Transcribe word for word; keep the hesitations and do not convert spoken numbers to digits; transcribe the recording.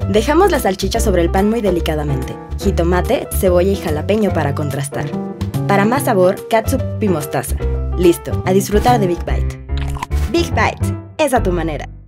Dejamos la salchicha sobre el pan muy delicadamente. Jitomate, cebolla y jalapeño para contrastar. Para más sabor, catsup y mostaza. Listo, a disfrutar de Big Bite. Big Bite, es a tu manera.